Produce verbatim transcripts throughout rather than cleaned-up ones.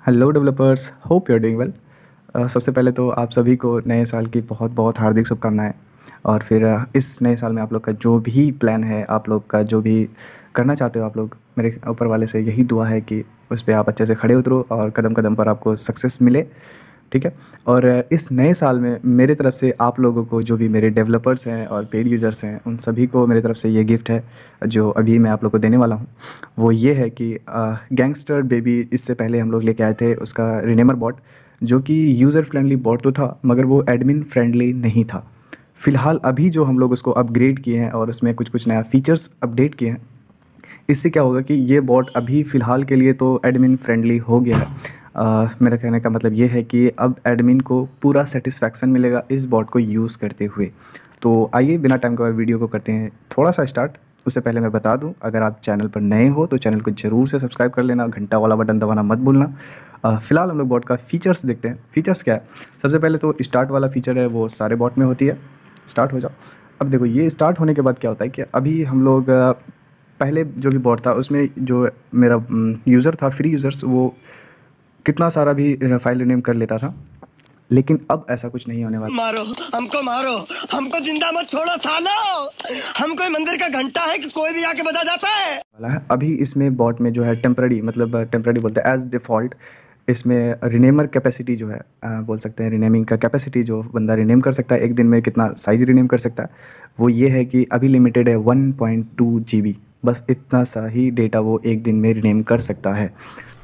Hello developers, hope you are doing well. सबसे पहले तो आप सभी को नए साल की बहुत बहुत हार्दिक शुभकामनाएं। और फिर uh, इस नए साल में आप लोग का जो भी प्लान है, आप लोग का जो भी करना चाहते हो, आप लोग, मेरे ऊपर वाले से यही दुआ है कि उस पे आप अच्छे से खड़े उतरो और कदम कदम पर आपको सक्सेस मिले। ठीक है। और uh, इस नए साल में मेरे तरफ से आप लोगों को, जो भी मेरे डेवलपर्स हैं और पेड यूज़र्स हैं, उन सभी को मेरी तरफ से ये गिफ्ट है जो अभी मैं आप लोग को देने वाला हूँ। वो ये है कि गैंगस्टर बेबी, इससे पहले हम लोग लेके आए थे उसका रिनेमर बॉट, जो कि यूज़र फ्रेंडली बॉट तो था मगर वो एडमिन फ्रेंडली नहीं था। फ़िलहाल अभी जो हम लोग उसको अपग्रेड किए हैं और उसमें कुछ कुछ नया फ़ीचर्स अपडेट किए हैं, इससे क्या होगा कि ये बॉट अभी फ़िलहाल के लिए तो एडमिन फ्रेंडली हो गया है। अ, मेरा कहने का मतलब ये है कि अब एडमिन को पूरा सेटिस्फैक्शन मिलेगा इस बॉट को यूज़ करते हुए। तो आइए बिना टाइम गवाए वीडियो को करते हैं थोड़ा सा स्टार्ट। उससे पहले मैं बता दूं, अगर आप चैनल पर नए हो तो चैनल को ज़रूर से सब्सक्राइब कर लेना, घंटा वाला बटन दबाना मत भूलना। अ, फ़िलहाल हम लोग बॉट का फ़ीचर्स देखते हैं। फ़ीचर्स क्या है? सबसे पहले तो स्टार्ट वाला फ़ीचर है, वो सारे बॉट में होती है। स्टार्ट हो जाओ। अब देखो, ये स्टार्ट होने के बाद क्या होता है कि अभी हम लोग अ, पहले जो भी बॉट था उसमें जो मेरा यूज़र था, फ्री यूज़र्स, वो कितना सारा भी फाइल नेम कर लेता था, लेकिन अब ऐसा कुछ नहीं होने वाला। मारो हमको, मारो हमको, जिंदा मत छोड़ो सालो। हम कोई मंदिर का घंटा है कि कोई भी आके बजा जाता है। वाला है अभी इसमें बॉट में जो है टेम्पररी, मतलब टेम्पररी बोलते हैं एज डिफ़ॉल्ट, इसमें रिनेमर कैपेसिटी जो है, अ, बोल सकते हैं रिनेमिंग का कैपेसिटी, जो बंदा रिनेम कर सकता है एक दिन में कितना साइज़ रिनेम कर सकता है, वो ये है कि अभी लिमिटेड है one point two G B. बस इतना सा ही डेटा वो एक दिन में रिनेम कर सकता है।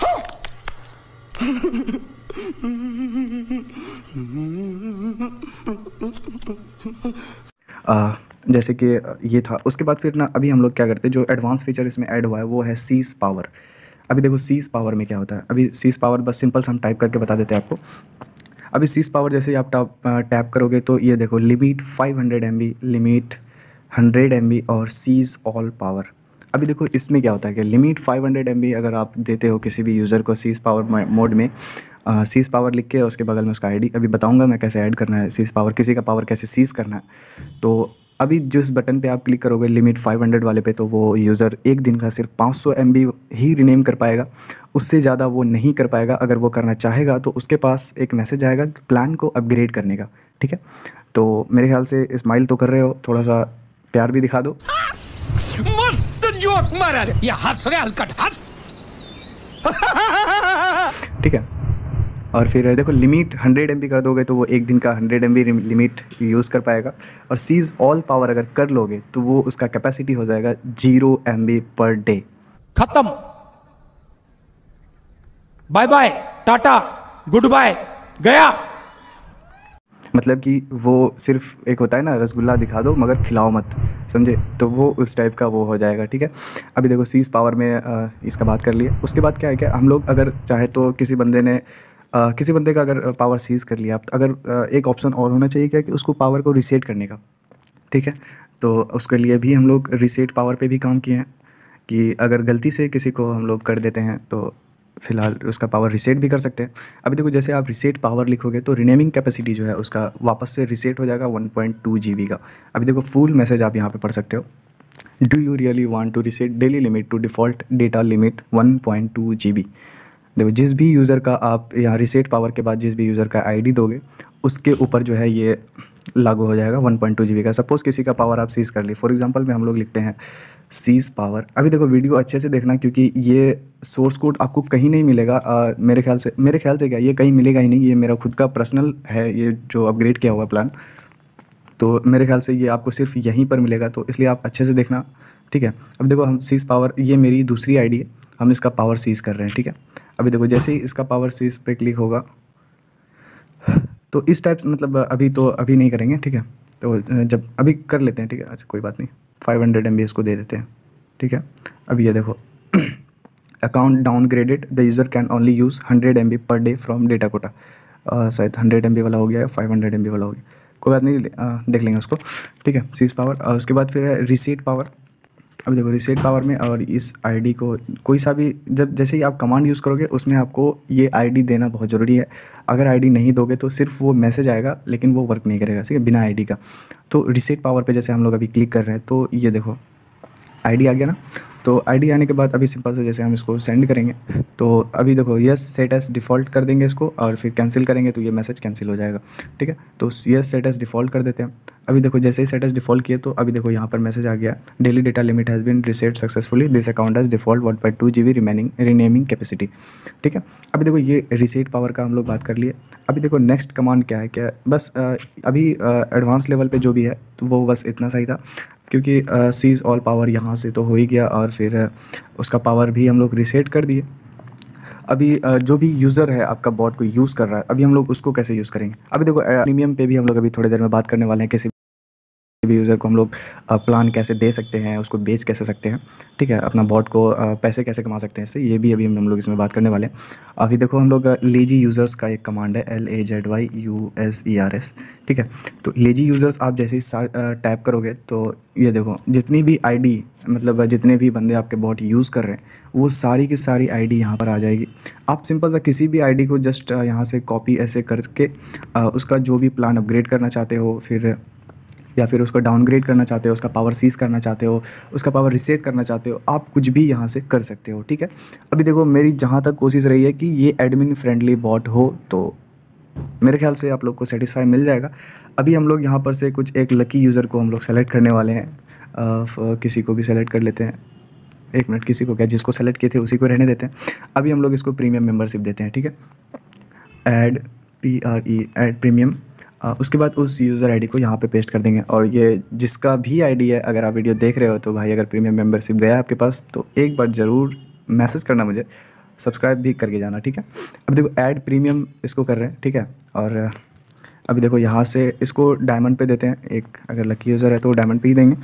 आ, जैसे कि ये था। उसके बाद फिर ना अभी हम लोग क्या करते हैं, जो एडवांस फीचर इसमें ऐड हुआ है वो है सीज़ पावर। अभी देखो सीज़ पावर में क्या होता है। अभी सीज़ पावर बस सिंपल से हम टाइप करके बता देते हैं आपको। अभी सीज़ पावर जैसे ही आप टाप टैप करोगे तो ये देखो, limit five hundred M B, limit hundred M B और सीज़ ऑल पावर। अभी देखो इसमें क्या होता है कि limit five hundred M B अगर आप देते हो किसी भी यूज़र को सीज़ पावर मोड में, सीज़ पावर लिख के उसके बगल में उसका आईडी, अभी बताऊंगा मैं कैसे ऐड करना है सीज़ पावर, किसी का पावर कैसे सीज़ करना है। तो अभी जिस बटन पे आप क्लिक करोगे लिमिट फाइव हंड्रेड वाले पे, तो वो यूज़र एक दिन का सिर्फ पाँच सौ एम बी ही रिनेम कर पाएगा, उससे ज़्यादा वो नहीं कर पाएगा। अगर वो करना चाहेगा तो उसके पास एक मैसेज आएगा प्लान को अपग्रेड करने का। ठीक है, तो मेरे ख्याल से स्माइल तो कर रहे हो, थोड़ा सा प्यार भी दिखा दो। मस्त जोक मारा रे, ये हंस रहे हलकट हंस। ठीक है, और फिर देखो लिमिट हंड्रेड एम बी कर दोगे तो वो एक दिन का hundred M B limit use कर पाएगा। और सीज़ ऑल पावर अगर कर लोगे तो वो उसका कैपेसिटी हो जाएगा zero M B per day. खत्म, bye bye, tata, good bye, गया। मतलब कि वो सिर्फ एक होता है ना, रसगुल्ला दिखा दो मगर खिलाओ मत, समझे? तो वो उस टाइप का वो हो जाएगा। ठीक है, अभी देखो सीज़ पावर में आ, इसका बात कर लिए। उसके बाद क्या है, क्या हम लोग अगर चाहे तो किसी बंदे ने आ, किसी बंदे का अगर पावर सीज़ कर लिया, अगर आ, एक ऑप्शन और होना चाहिए क्या, कि उसको पावर को रीसेट करने का। ठीक है, तो उसके लिए भी हम लोग रीसेट पावर पे भी काम किए हैं कि अगर गलती से किसी को हम लोग कर देते हैं तो फ़िलहाल उसका पावर रीसेट भी कर सकते हैं। अभी देखो जैसे आप रीसेट पावर लिखोगे तो रिनेमिंग कैपेसिटी जो है उसका वापस से रीसेट हो जाएगा one point two G B का। अभी देखो फुल मैसेज आप यहाँ पे पढ़ सकते हो। Do you really want to reset daily limit to default data limit one point two G B. देखो जिस भी यूज़र का आप यहाँ रीसेट पावर के बाद जिस भी यूज़र का आईडी दोगे उसके ऊपर जो है ये लागू हो जाएगा one point two G B का। सपोज़ किसी का पावर आप सीज़ कर लिए, फॉर एग्जांपल में हम लोग लिखते हैं सीज़ पावर। अभी देखो वीडियो अच्छे से देखना क्योंकि ये सोर्स कोड आपको कहीं नहीं मिलेगा। आ, मेरे ख्याल से मेरे ख्याल से क्या, ये कहीं मिलेगा ही नहीं, ये मेरा खुद का पर्सनल है, ये जो अपग्रेड किया हुआ प्लान। तो मेरे ख्याल से ये आपको सिर्फ यहीं पर मिलेगा, तो इसलिए आप अच्छे से देखना। ठीक है, अब देखो हम सीज़ पावर, ये मेरी दूसरी आईडी है, हम इसका पावर सीज़ कर रहे हैं। ठीक है, अभी देखो जैसे ही इसका पावर सीज़ पे क्लिक होगा तो इस टाइप, मतलब अभी तो अभी नहीं करेंगे। ठीक है, तो जब अभी कर लेते हैं। ठीक है, अच्छा कोई बात नहीं, फाइव हंड्रेड एम बी इसको दे देते हैं। ठीक है, अब ये देखो account downgraded, the user can only use hundred M B per day from data quota. शायद हंड्रेड एम बी वाला हो गया है, फाइव हंड्रेड एम बी वाला हो गया, कोई बात नहीं, आ, देख लेंगे उसको। ठीक है, सीज़ पावर। और उसके बाद फिर है रीसेट पावर। अब देखो रीसेट पावर में, और इस आईडी को कोई सा भी, जब जैसे ही आप कमांड यूज़ करोगे उसमें आपको ये आईडी देना बहुत ज़रूरी है। अगर आईडी नहीं दोगे तो सिर्फ वो मैसेज आएगा लेकिन वो वर्क नहीं करेगा, ठीक है, बिना आईडी का। तो रीसेट पावर पे जैसे हम लोग अभी क्लिक कर रहे हैं तो ये देखो आईडी आ गया ना, तो आईडी आने के बाद अभी सिंपल से जैसे हम इसको सेंड करेंगे, तो अभी देखो यस सेट एस डिफ़ॉल्ट कर देंगे इसको, और फिर कैंसिल करेंगे तो ये मैसेज कैंसिल हो जाएगा, ठीक है। तो यस सेट एस डिफ़ॉल्ट कर देते हैं। अभी देखो जैसे ही सेट एस डिफ़ॉल्ट किए तो अभी देखो यहाँ पर मैसेज आ गया, daily data limit has been reset successfully, this account has default one point two G B remaining renaming capacity, ठीक है। अभी देखो ये रीसेट पावर का हम लोग बात कर लिए। अभी देखो नेक्स्ट कमांड क्या है, क्या बस आ, अभी एडवांस लेवल पे जो भी है तो वो बस इतना सही था, क्योंकि सीज़ ऑल पावर यहाँ से तो हो ही गया, और फिर आ, उसका पावर भी हम लोग रीसेट कर दिए। अभी आ, जो भी यूज़र है आपका बॉट को यूज़ कर रहा है, अभी हम लोग उसको कैसे यूज़ करेंगे। अभी देखो प्रीमियम पे भी हम लोग अभी थोड़ी देर में बात करने वाले हैं, किसी भी यूज़र को हम लोग प्लान कैसे दे सकते हैं, उसको बेच कैसे सकते हैं, ठीक है, अपना बॉट को पैसे कैसे कमा सकते हैं इससे, ये भी अभी हम लोग इसमें बात करने वाले हैं। अभी देखो हम लोग लेजी यूज़र्स का एक कमांड है, L A Z Y U S E R S, ठीक है। तो लेजी यूज़र्स आप जैसे ही टैप करोगे तो ये देखो जितनी भी आईडी, मतलब जितने भी बंदे आपके बॉट यूज़ कर रहे हैं वो सारी की सारी आईडी यहाँ पर आ जाएगी। आप सिंपल सा किसी भी आईडी को जस्ट यहाँ से कॉपी ऐसे करके उसका जो भी प्लान अपग्रेड करना चाहते हो, फिर या फिर उसको डाउनग्रेड करना चाहते हो, उसका पावर सीज करना चाहते हो, उसका पावर रीसेट करना चाहते हो, आप कुछ भी यहाँ से कर सकते हो, ठीक है। अभी देखो मेरी जहाँ तक कोशिश रही है कि ये एडमिन फ्रेंडली बॉट हो, तो मेरे ख्याल से आप लोग को सेटिस्फाई मिल जाएगा। अभी हम लोग यहाँ पर से कुछ एक लकी यूज़र को हम लोग सेलेक्ट करने वाले हैं। आ, किसी को भी सेलेक्ट कर लेते हैं, एक मिनट, किसी को क्या, जिसको सेलेक्ट किए थे उसी को रहने देते हैं। अभी हम लोग इसको प्रीमियम मेम्बरशिप देते हैं, ठीक है। Add P R E add premium, उसके बाद उस यूज़र आईडी को यहाँ पे पेस्ट कर देंगे। और ये जिसका भी आईडी है, अगर आप वीडियो देख रहे हो तो भाई अगर प्रीमियम मेंबरशिप गया है आपके पास तो एक बार ज़रूर मैसेज करना मुझे, सब्सक्राइब भी करके जाना, ठीक है। अब देखो ऐड प्रीमियम इसको कर रहे हैं, ठीक है। और अभी देखो यहाँ से इसको डायमंड पे देते हैं, एक अगर लकी यूज़र है तो डायमंड पे ही देंगे।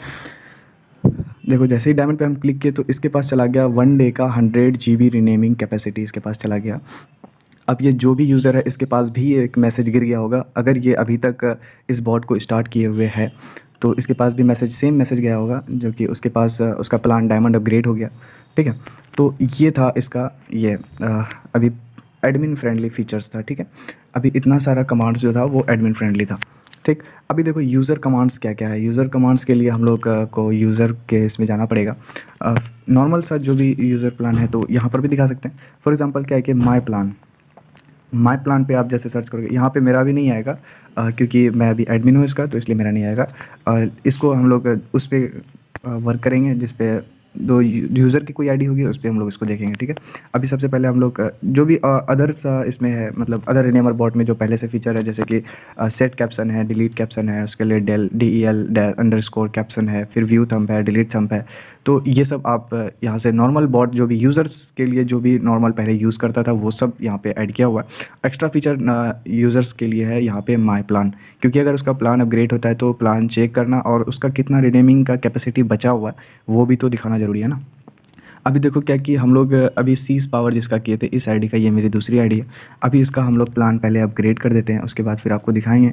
देखो जैसे ही डायमंड पे हम क्लिक किए तो इसके पास चला गया वन डे का hundred G B renaming capacity इसके पास चला गया। अब ये जो भी यूज़र है इसके पास भी एक मैसेज गिर गया होगा, अगर ये अभी तक इस बॉट को स्टार्ट किए हुए है तो इसके पास भी मैसेज सेम मैसेज गया होगा, जो कि उसके पास उसका प्लान डायमंड अपग्रेड हो गया, ठीक है। तो ये था इसका ये आ, अभी एडमिन फ्रेंडली फीचर्स था, ठीक है। अभी इतना सारा कमांड्स जो था वो एडमिन फ्रेंडली था, ठीक। अभी देखो यूज़र कमांड्स क्या क्या है। यूज़र कमांड्स के लिए हम लोग को यूज़र के इसमें जाना पड़ेगा। नॉर्मल सा जो भी यूज़र प्लान है तो यहाँ पर भी दिखा सकते हैं। फॉर एग्ज़ाम्पल क्या है कि माई प्लान, माई प्लान पे आप जैसे सर्च करोगे, यहाँ पे मेरा भी नहीं आएगा आ, क्योंकि मैं अभी एडमिन हूँ इसका, तो इसलिए मेरा नहीं आएगा। और इसको हम लोग उस पर वर्क करेंगे जिस पे दो यूज़र की कोई आईडी होगी, उस पर हम लोग इसको देखेंगे, ठीक है। अभी सबसे पहले हम लोग जो भी अदर्स इसमें है, मतलब अदर रिनेमर बॉट में जो पहले से फीचर है, जैसे कि सेट कैप्शन है, डिलीट कैप्शन है, उसके लिए del D E L underscore caption है, फिर व्यू थंब है, डिलीट थंब है, तो ये सब आप यहाँ से नॉर्मल बॉट जो भी यूज़र्स के लिए जो भी नॉर्मल पहले यूज़ करता था वो सब यहाँ पे ऐड किया हुआ है। एक्स्ट्रा फीचर यूज़र्स के लिए है यहाँ पे माई प्लान, क्योंकि अगर उसका प्लान अपग्रेड होता है तो प्लान चेक करना और उसका कितना रिनेमिंग का कैपेसिटी बचा हुआ है वो भी तो दिखाना ज़रूरी है ना। अभी देखो क्या कि हम लोग अभी सीज पावर जिसका किए थे इस आईडी का, ये मेरी दूसरी आईडी है। अभी इसका हम लोग प्लान पहले अपग्रेड कर देते हैं, उसके बाद फिर आपको दिखाएंगे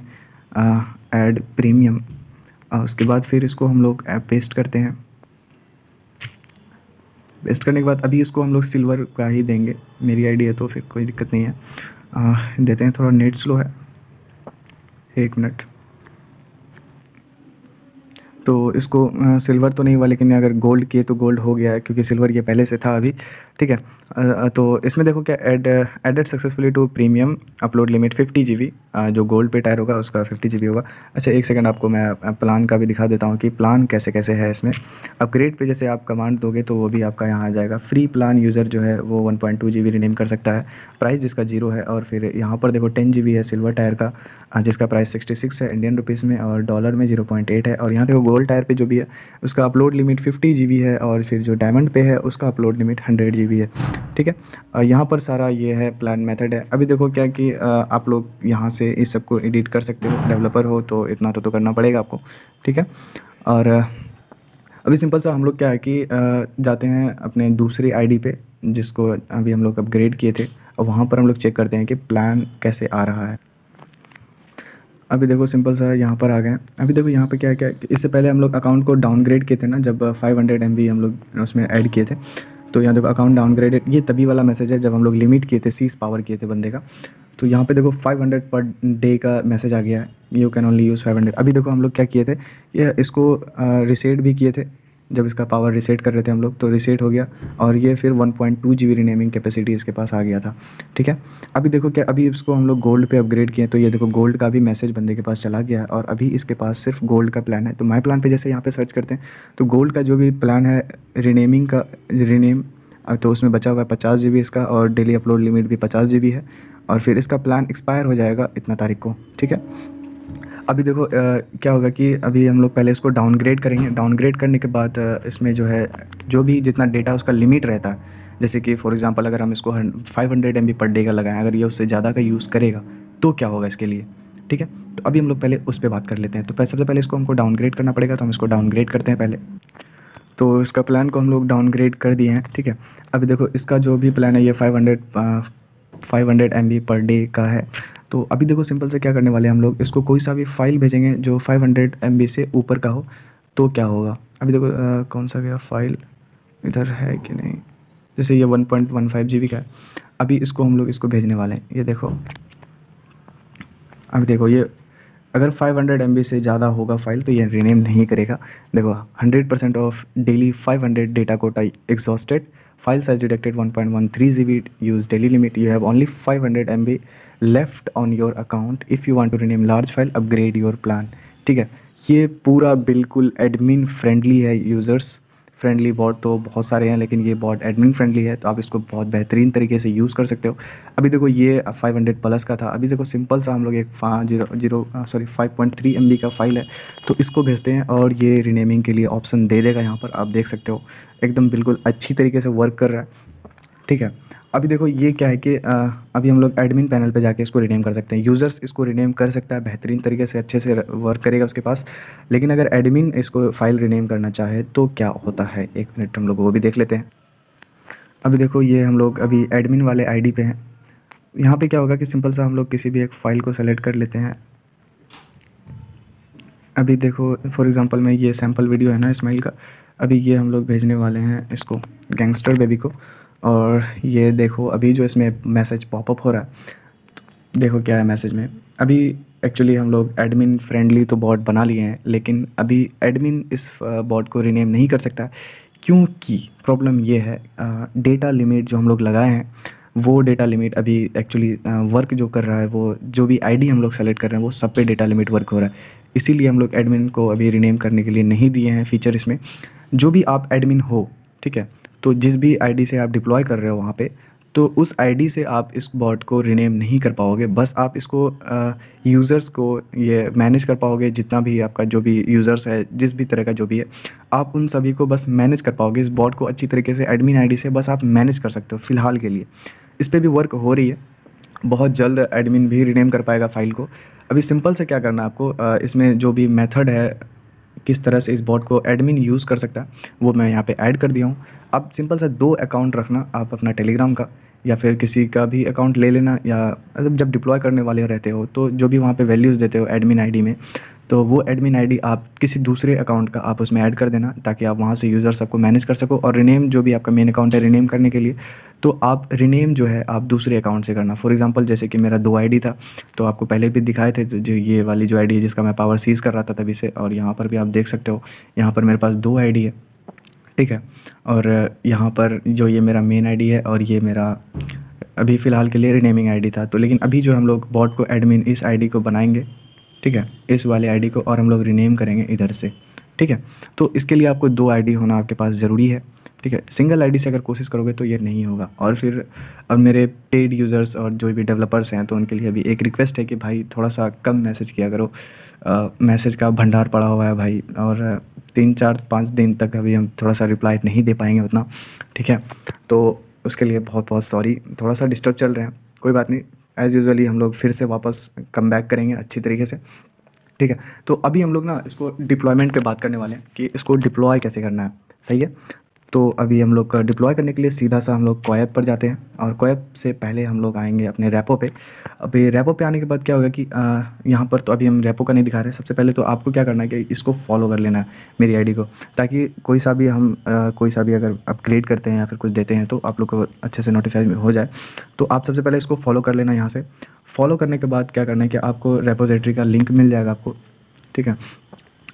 ऐड प्रीमियम। उसके बाद फिर इसको हम लोग पेस्ट करते हैं। पेस्ट करने के बाद अभी इसको हम लोग सिल्वर का ही देंगे, मेरी आईडी है तो फिर कोई दिक्कत नहीं है। आ, देते हैं, थोड़ा नेट स्लो है, एक मिनट। तो इसको आ, सिल्वर तो नहीं हुआ, लेकिन अगर गोल्ड किए तो गोल्ड हो गया है, क्योंकि सिल्वर ये पहले से था अभी, ठीक है। आ, तो इसमें देखो क्या add added successfully to premium upload limit fifty G B, जो गोल्ड पे टायर होगा उसका फिफ्टी जी बी होगा। अच्छा एक सेकंड, आपको मैं प्लान का भी दिखा देता हूँ कि प्लान कैसे कैसे है इसमें। अपग्रेड पे जैसे आप कमांड दोगे तो वो भी आपका यहाँ आ जाएगा। फ्री प्लान यूज़र जो है वो one point two G B rename कर सकता है, प्राइस जिसका जीरो है। और फिर यहाँ पर देखो टेन जी बी है सिल्वर टायर का, जिसका प्राइस सिक्सटी सिक्स है इंडियन रुपीज़ में, और डॉलर में जीरो पॉइंट एट है। और यहाँ देखो गोल्ड टायर पे जो भी है उसका upload limit fifty G B है, और फिर जो डायमंड पे है उसका upload limit hundred G B है, ठीक है। यहाँ पर सारा ये है प्लान मेथड है। अभी देखो क्या कि आप लोग यहाँ से इस सब को एडिट कर सकते हो, डेवलपर हो तो इतना तो, तो करना पड़ेगा आपको, ठीक है। और अभी सिंपल सा हम लोग क्या है कि जाते हैं अपने दूसरी आईडी पे जिसको अभी हम लोग अपग्रेड किए थे, और वहाँ पर हम लोग चेक करते हैं कि प्लान कैसे आ रहा है। अभी देखो सिंपल सा यहाँ पर आ गए। अभी देखो यहाँ पे क्या क्या, इससे पहले हम लोग अकाउंट को डाउनग्रेड किए थे ना, जब फाइव हंड्रेड एम बी हम लोग उसमें ऐड किए थे, तो यहाँ देखो अकाउंट डाउनग्रेडेड, ये तभी वाला मैसेज है जब हम लोग लिमिट किए थे, सीज पावर किए थे बंदे का। तो यहाँ पे देखो फाइव हंड्रेड पर डे का मैसेज आ गया है, you can only use five hundred. अभी देखो हम लोग क्या किए थे, ये इसको रिसेट भी किए थे, जब इसका पावर रीसेट कर रहे थे हम लोग तो रीसेट हो गया और ये फिर one point two G B renaming capacity इसके पास आ गया था, ठीक है। अभी देखो क्या, अभी इसको हम लोग गोल्ड पे अपग्रेड किए तो ये देखो गोल्ड का भी मैसेज बंदे के पास चला गया और अभी इसके पास सिर्फ गोल्ड का प्लान है। तो माई प्लान पे जैसे यहाँ पे सर्च करते हैं तो गोल्ड का जो भी प्लान है रीनेमिंग का रीनेम, तो उसमें बचा हुआ है पचास जी बी इसका और डेली अपलोड लिमिट भी पचास जी बी है और फिर इसका प्लान एक्सपायर हो जाएगा इतना तारीख को, ठीक है। अभी देखो आ, क्या होगा कि अभी हम लोग पहले इसको डाउनग्रेड करेंगे। डाउनग्रेड करने के बाद आ, इसमें जो है जो भी जितना डेटा उसका लिमिट रहता है, जैसे कि फॉर एग्जांपल अगर हम इसको five hundred M B per day का लगाएं, अगर ये उससे ज़्यादा का यूज़ करेगा तो क्या होगा इसके लिए, ठीक है। तो अभी हम लोग पहले उस पर बात कर लेते हैं। तो सबसे पहले इसको हमको डाउनग्रेड करना पड़ेगा, तो हम इसको डाउनग्रेड करते हैं पहले। तो इसका प्लान को हम लोग डाउनग्रेड कर दिए हैं, ठीक है। अभी देखो इसका जो भी प्लान है ये five hundred five hundred M B per day का है। तो अभी देखो सिंपल से क्या करने वाले हैं हम लोग, इसको कोई सा भी फाइल भेजेंगे जो फाइव हंड्रेड एम बी से ऊपर का हो तो क्या होगा। अभी देखो आ, कौन सा गया फाइल इधर है कि नहीं, जैसे ये one point one five G B का है। अभी इसको हम लोग इसको भेजने वाले हैं, ये देखो। अभी देखो ये अगर फाइव हंड्रेड एम बी से ज़्यादा होगा फाइल तो ये रीनेम नहीं करेगा। देखो hundred percent off daily five hundred data quota exhausted, file size detected one point one three G B, use daily limit, you have only five hundred M B left on your account, if you want to rename large file upgrade your plan, ठीक है। ये पूरा बिल्कुल admin friendly है, users friendly bot तो बहुत सारे हैं लेकिन ये बॉट एडमिन फ्रेंडली है, तो आप इसको बहुत बेहतरीन तरीके से यूज़ कर सकते हो। अभी देखो ये फाइव हंड्रेड प्लस का था, अभी देखो सिंपल सा हम लोग एक zero zero sorry five point three M B का फाइल है तो इसको भेजते हैं और ये रीनेमिंग के लिए ऑप्शन दे देगा। यहाँ पर आप देख सकते हो एकदम बिल्कुल अच्छी तरीके से वर्क कर रहा है, ठीक है। अभी देखो ये क्या है कि आ, अभी हम लोग एडमिन पैनल पे जाके इसको रीनेम कर सकते हैं। यूज़र्स इसको रीनेम कर सकता है बेहतरीन तरीके से, अच्छे से वर्क करेगा उसके पास। लेकिन अगर एडमिन इसको फाइल रीनेम करना चाहे तो क्या होता है, एक मिनट हम लोग वो भी देख लेते हैं। अभी देखो ये हम लोग अभी एडमिन वाले आईडी पे हैं। यहाँ पे क्या होगा कि सिंपल सा हम लोग किसी भी एक फ़ाइल को सेलेक्ट कर लेते हैं। अभी देखो फॉर एग्ज़ाम्पल में ये सैम्पल वीडियो है ना इस्माइल का, अभी ये हम लोग भेजने वाले हैं इसको गैंगस्टर बेबी को। और ये देखो अभी जो इसमें मैसेज पॉपअप हो रहा है, देखो क्या है मैसेज में। अभी एक्चुअली हम लोग एडमिन फ्रेंडली तो बॉट बना लिए हैं लेकिन अभी एडमिन इस बॉट को रीनेम नहीं कर सकता क्योंकि प्रॉब्लम ये है डेटा लिमिट जो हम लोग लगाए हैं वो डेटा लिमिट अभी एक्चुअली वर्क जो कर रहा है, वो जो भी आईडी हम लोग सेलेक्ट कर रहे हैं वो सब पे डेटा लिमिट वर्क हो रहा है। इसीलिए हम लोग एडमिन को अभी रीनेम करने के लिए नहीं दिए हैं फीचर इसमें। जो भी आप एडमिन हो, ठीक है, तो जिस भी आईडी से आप डिप्लॉय कर रहे हो वहाँ पे, तो उस आईडी से आप इस बॉट को रीनेम नहीं कर पाओगे। बस आप इसको यूज़र्स को ये मैनेज कर पाओगे, जितना भी आपका जो भी यूज़र्स है, जिस भी तरह का जो भी है, आप उन सभी को बस मैनेज कर पाओगे। इस बॉट को अच्छी तरीके से एडमिन आईडी से बस आप मैनेज कर सकते हो फ़िलहाल के लिए। इस पर भी वर्क हो रही है, बहुत जल्द एडमिन भी रीनेम कर पाएगा फ़ाइल को। अभी सिंपल से क्या करना है आपको, इसमें जो भी मेथड है किस तरह से इस बॉट को एडमिन यूज़ कर सकता है वो मैं यहाँ पे ऐड कर दिया हूँ। अब सिंपल सा दो अकाउंट रखना आप, अपना टेलीग्राम का या फिर किसी का भी अकाउंट ले लेना, या मतलब जब डिप्लॉय करने वाले रहते हो तो जो भी वहाँ पे वैल्यूज़ देते हो एडमिन आईडी में, तो वो एडमिन आईडी आप किसी दूसरे अकाउंट का आप उसमें ऐड कर देना ताकि आप वहाँ से यूज़र सबको मैनेज कर सको। और रीनेम जो भी आपका मेन अकाउंट है रीनेम करने के लिए, तो आप रीनेम जो है आप दूसरे अकाउंट से करना। फॉर एग्जांपल जैसे कि मेरा दो आईडी था तो आपको पहले भी दिखाए थे, जो ये वाली जो आईडी है जिसका मैं पावर सीज़ कर रहा था तभी से, और यहाँ पर भी आप देख सकते हो यहाँ पर मेरे पास दो आईडी है, ठीक है। और यहाँ पर जो ये मेरा मेन आईडी है और ये मेरा अभी फ़िलहाल के लिए रीनेमिंग आईडी था। तो लेकिन अभी जो हम लोग बॉट को एडमिन इस आईडी को बनाएंगे, ठीक है, इस वाले आईडी को, और हम लोग रीनेम करेंगे इधर से, ठीक है। तो इसके लिए आपको दो आईडी होना आपके पास ज़रूरी है, ठीक है। सिंगल आईडी से अगर कोशिश करोगे तो ये नहीं होगा। और फिर अब मेरे पेड यूज़र्स और जो भी डेवलपर्स हैं तो उनके लिए अभी एक रिक्वेस्ट है कि भाई थोड़ा सा कम मैसेज किया करो, मैसेज का भंडार पड़ा हुआ है भाई, और तीन चार पाँच दिन तक अभी हम थोड़ा सा रिप्लाई नहीं दे पाएंगे उतना, ठीक है। तो उसके लिए बहुत बहुत सॉरी, थोड़ा सा डिस्टर्ब चल रहे हैं, कोई बात नहीं। एज़ यूजुअली हम लोग फिर से वापस कम बैक करेंगे अच्छी तरीके से, ठीक है। तो अभी हम लोग ना इसको डिप्लॉयमेंट पे बात करने वाले हैं कि इसको डिप्लॉय कैसे करना है, सही है। तो अभी हम लोग डिप्लॉय करने के लिए सीधा सा हम लोग कोएप पर जाते हैं, और कोएप से पहले हम लोग आएंगे अपने रेपो पे। अभी रेपो पे आने के बाद क्या होगा कि यहाँ पर तो अभी हम रेपो का नहीं दिखा रहे। सबसे पहले तो आपको क्या करना है कि इसको फॉलो कर लेना है मेरी आईडी को, ताकि कोई सा भी हम आ, कोई सा भी अगर अपग्रेड करते हैं या फिर कुछ देते हैं तो आप लोग को अच्छे से नोटिफाई हो जाए। तो आप सबसे पहले इसको फॉलो कर लेना। यहाँ से फॉलो करने के बाद क्या करना है कि आपको रेपोजिटरी का लिंक मिल जाएगा आपको, ठीक है।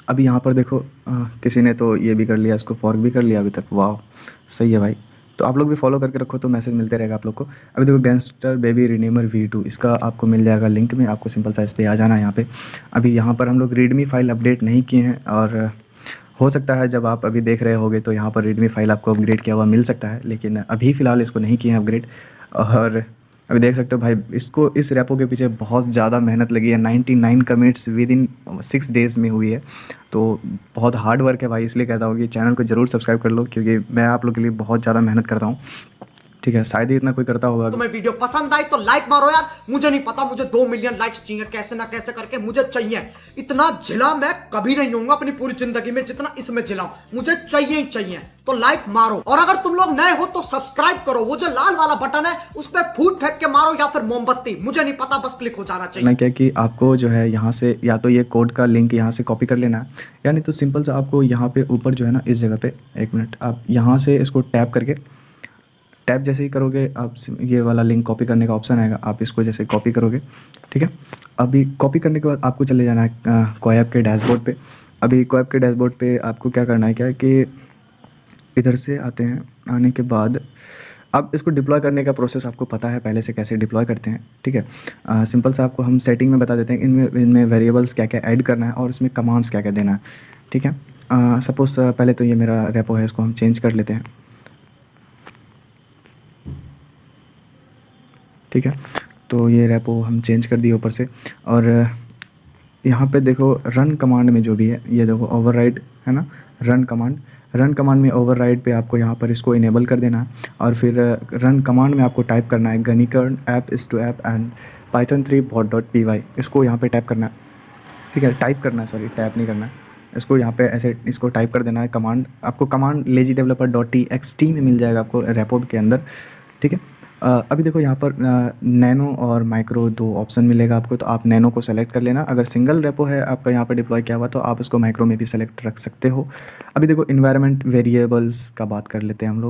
अभी यहाँ पर देखो आ, किसी ने तो ये भी कर लिया, इसको फॉर्क भी कर लिया अभी तक। वाह सही है भाई। तो आप लोग भी फॉलो करके रखो तो मैसेज मिलते रहेगा आप लोग को। अभी देखो gangster baby renamer V two, इसका आपको मिल जाएगा लिंक में, आपको सिंपल सा इस पर आ जाना है यहाँ पे। अभी यहाँ पर हम लोग रीडमी फाइल अपडेट नहीं किए हैं, और हो सकता है जब आप अभी देख रहे होगे तो यहाँ पर रीडमी फाइल आपको अपग्रेड किया हुआ मिल सकता है, लेकिन अभी फ़िलहाल इसको नहीं किए हैं अपग्रेड। और अभी देख सकते हो भाई, इसको इस रेपो के पीछे बहुत ज़्यादा मेहनत लगी है। Ninety nine commits within six days में हुई है, तो बहुत हार्ड वर्क है भाई। इसलिए कहता हूँ कि चैनल को ज़रूर सब्सक्राइब कर लो, क्योंकि मैं आप लोग के लिए बहुत ज़्यादा मेहनत करता हूँ। ठीक है, शायद ही इतना कोई करता होगा। तुम्हें वीडियो पसंद आई तो लाइक मारो यार, मुझे नहीं पता, मुझे दो मिलियन लाइक्स चाहिए, कैसे ना कैसे करके मुझे चाहिए। इतना जिला मैं कभी नहीं होऊंगा अपनी पूरी जिंदगी में जितना इसमें जिलाऊं, मुझे चाहिए ही चाहिए। तो लाइक मारो, और अगर तुम लोग नए हो तो सब्सक्राइब करो। वो जो लाल वाला बटन है उस पर फूट फेंक के मारो या फिर मोमबत्ती, मुझे नहीं पता, बस क्लिक हो जाना चाहिए। ना क्या कि आपको जो है यहाँ से या तो ये कोड का लिंक यहाँ से कॉपी कर लेना है, या नहीं तो सिंपल सा आपको यहाँ पे ऊपर जो है ना इस जगह पे, एक मिनट, आप यहाँ से इसको टैप करके, टैप जैसे ही करोगे आप ये वाला लिंक कॉपी करने का ऑप्शन आएगा, आप इसको जैसे कॉपी करोगे। ठीक है, अभी कॉपी करने के बाद आपको चले जाना है कोएप के डैशबोर्ड पे। अभी कोएप के डैशबोर्ड पे आपको क्या करना है, क्या है कि इधर से आते हैं, आने के बाद अब इसको डिप्लॉय करने का प्रोसेस आपको पता है पहले से कैसे डिप्लॉय करते हैं। ठीक है, आ, सिंपल सा आपको हम सेटिंग में बता देते हैं इनमें इनमें वेरिएबल्स क्या क्या ऐड करना है और इसमें कमांड्स क्या क्या देना है। ठीक है, सपोज़ पहले तो ये मेरा रेपो है, इसको हम चेंज कर लेते हैं। ठीक है, तो ये रेपो हम चेंज कर दिए ऊपर से। और यहाँ पे देखो रन कमांड में जो भी है, ये देखो ओवरराइड है ना, रन कमांड, रन कमांड में ओवरराइड पे आपको यहाँ पर इसको इनेबल कर देना है। और फिर रन कमांड में आपको टाइप करना है gunicorn app is to app and python three bot dot P Y, इसको यहाँ पे टाइप करना है। ठीक है, टाइप करना है, सॉरी टैप नहीं करना है, इसको यहाँ पे ऐसे इसको टाइप कर देना है। कमांड आपको command lazy developer dot T X T में मिल जाएगा आपको रेपो के अंदर। ठीक है, Uh, अभी देखो यहाँ पर नैनो और माइक्रो दो ऑप्शन मिलेगा आपको, तो आप नैनो को सेलेक्ट कर लेना। अगर सिंगल रेपो है आपका यहाँ पर डिप्लॉय किया हुआ तो आप उसको माइक्रो में भी सेलेक्ट रख सकते हो। अभी देखो इन्वायरमेंट वेरिएबल्स का बात कर लेते हैं हम लोग।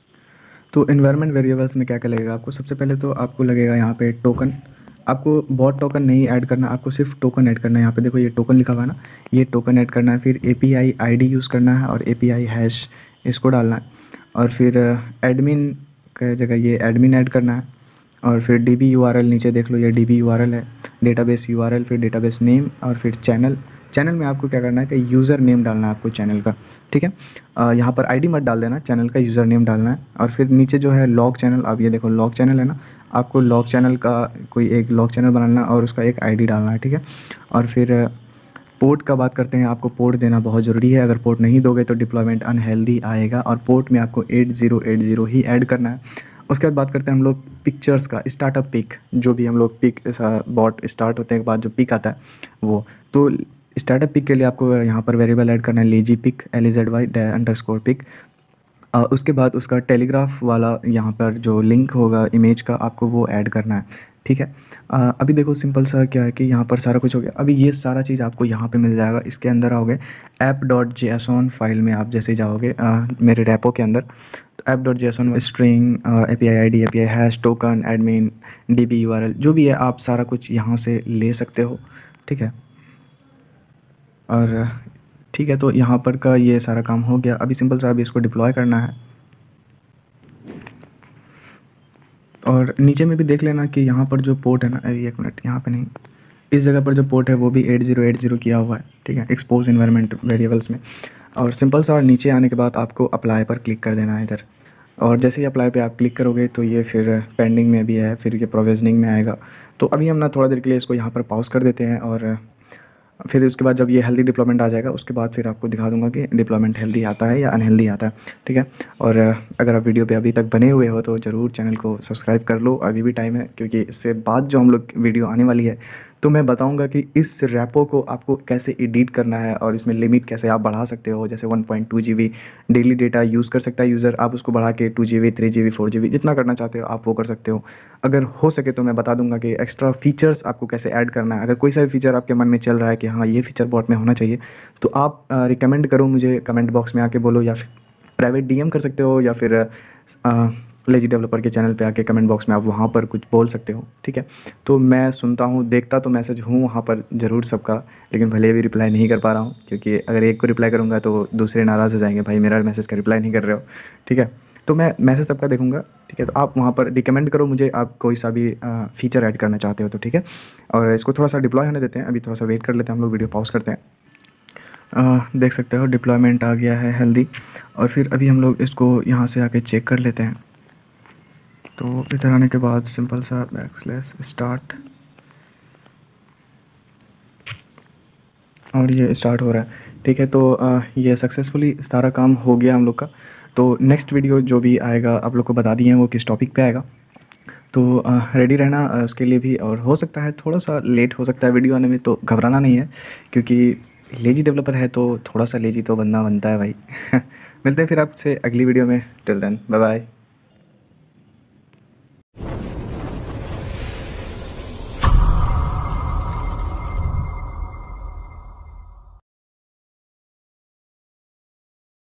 तो इन्वायरमेंट वेरिएबल्स में क्या क्या लगेगा आपको, सबसे पहले तो आपको लगेगा यहाँ पे टोकन। आपको बॉट टोकन नहीं ऐड करना, आपको सिर्फ टोकन ऐड करना है। यहाँ पे देखो ये टोकन लिखा हुआ है ना, ये टोकन ऐड करना है। फिर A P I I D use करना है और ए पी आई हैश इसको डालना है। और फिर एडमिन के जगह ये एडमिन ऐड करना है। और फिर D B U R L नीचे देख लो, ये D B U R L है, डेटाबेस यू आर एल, फिर डेटाबेस नेम और फिर चैनल। चैनल में आपको क्या करना है कि यूज़र नेम डालना है आपको चैनल का। ठीक है, यहाँ पर आईडी मत डाल देना, चैनल का यूज़र नेम डालना है। और फिर नीचे जो है लॉग चैनल, आप ये देखो लॉग चैनल है ना, आपको लॉग चैनल का कोई एक लॉग चैनल बनाना और उसका एक आईडी डालना है। ठीक है, और फिर पोर्ट का बात करते हैं, आपको पोर्ट देना बहुत ज़रूरी है। अगर पोर्ट नहीं दोगे तो डिप्लॉयमेंट अनहेल्दी आएगा, और पोर्ट में आपको एट ज़ीरो एट ज़ीरो ही ऐड करना है। उसके बाद बात करते हैं हम लोग पिक्चर्स का, स्टार्टअप पिक, जो भी हम लोग पिक बॉट स्टार्ट होने के बाद जो पिक आता है वो, तो स्टार्टअप पिक के लिए आपको यहाँ पर वेरिएबल ऐड करना है lazy pic, L Z Y underscore pic. उसके बाद उसका टेलीग्राफ वाला यहाँ पर जो लिंक होगा इमेज का, आपको वो ऐड करना है। ठीक है, आ, अभी देखो सिंपल सा क्या है कि यहाँ पर सारा कुछ हो गया। अभी ये सारा चीज़ आपको यहाँ पे मिल जाएगा। इसके अंदर आओगे ऐप डॉट जेएसओन फाइल में, आप जैसे जाओगे आ, मेरे रेपो के अंदर, तो app dot JSON string, A P I I D, A P I hash, token, admin, D B U R L, जो भी है आप सारा कुछ यहाँ से ले सकते हो। ठीक है, और ठीक है, तो यहाँ पर का ये सारा काम हो गया। अभी सिंपल सा अभी इसको डिप्लॉय करना है। और नीचे में भी देख लेना कि यहाँ पर जो पोर्ट है ना, अभी एक मिनट, यहाँ पे नहीं, इस जगह पर जो पोर्ट है वो भी एट ज़ीरो एट ज़ीरो किया हुआ है। ठीक है, एक्सपोज इन्वायरमेंट वेरिएबल्स में। और सिंपल सा नीचे आने के बाद आपको अप्लाई पर क्लिक कर देना है इधर। और जैसे ही अप्लाई पे आप क्लिक करोगे तो ये फिर पेंडिंग में भी है, फिर ये प्रोविजनिंग में आएगा। तो अभी हम ना थोड़ा देर के लिए इसको यहाँ पर पॉज कर देते हैं, और फिर उसके बाद जब ये हेल्दी डिप्लॉयमेंट आ जाएगा उसके बाद फिर आपको दिखा दूंगा कि डिप्लॉयमेंट हेल्दी आता है या अनहेल्दी आता है। ठीक है, और अगर आप वीडियो पे अभी तक बने हुए हो तो ज़रूर चैनल को सब्सक्राइब कर लो, अभी भी टाइम है, क्योंकि इससे बाद जो हम लोग वीडियो आने वाली है तो मैं बताऊंगा कि इस रेपो को आपको कैसे एडिट करना है और इसमें लिमिट कैसे आप बढ़ा सकते हो। जैसे one point two G B daily data use कर सकता है यूज़र, आप उसको बढ़ा के two G B three G B four G B जितना करना चाहते हो आप वो कर सकते हो। अगर हो सके तो मैं बता दूंगा कि एक्स्ट्रा फीचर्स आपको कैसे ऐड करना है। अगर कोई सा भी फीचर आपके मन में चल रहा है कि हाँ ये फीचर बॉट में होना चाहिए, तो आप रिकमेंड करो मुझे, कमेंट बॉक्स में आके बोलो, या फिर प्राइवेट डी एम कर सकते हो, या फिर आ, लेजी डेवलपर के चैनल पे आके कमेंट बॉक्स में आप वहाँ पर कुछ बोल सकते हो, ठीक है। तो मैं सुनता हूँ, देखता तो मैसेज हूँ वहाँ पर ज़रूर सबका, लेकिन भले भी रिप्लाई नहीं कर पा रहा हूँ, क्योंकि अगर एक को रिप्लाई करूँगा तो दूसरे नाराज़ हो जाएंगे, भाई मेरा मैसेज का रिप्लाई नहीं कर रहे हो, ठीक है। तो मैं मैसेज सबका देखूँगा, ठीक है। तो आप वहाँ पर रिकमेंड करो मुझे, आप कोई सा भी फ़ीचर ऐड करना चाहते हो तो, ठीक है। और इसको थोड़ा सा डिप्लॉय होने देते हैं, अभी थोड़ा सा वेट कर लेते हैं हम लोग, वीडियो पॉज करते हैं। आ, देख सकते हो डिप्लॉयमेंट आ गया है हेल्दी, और फिर अभी हम लोग इसको यहाँ से आके चेक कर लेते हैं। तो इधर आने के बाद सिंपल सा बैक स्लैश स्टार्ट, और ये स्टार्ट हो रहा है, ठीक है। तो आ, ये सक्सेसफुली सारा काम हो गया हम लोग का। तो नेक्स्ट वीडियो जो भी आएगा आप लोग को बता दिए हैं वो किस टॉपिक पे आएगा, तो रेडी रहना आ, उसके लिए भी। और हो सकता है थोड़ा सा लेट हो सकता है वीडियो आने में, तो घबराना नहीं है, क्योंकि लेजी डेवलपर है तो थोड़ा सा लेजी तो बनना बनता है भाई। मिलते हैं फिर आपसे अगली वीडियो में, टिल देन बाय बाय।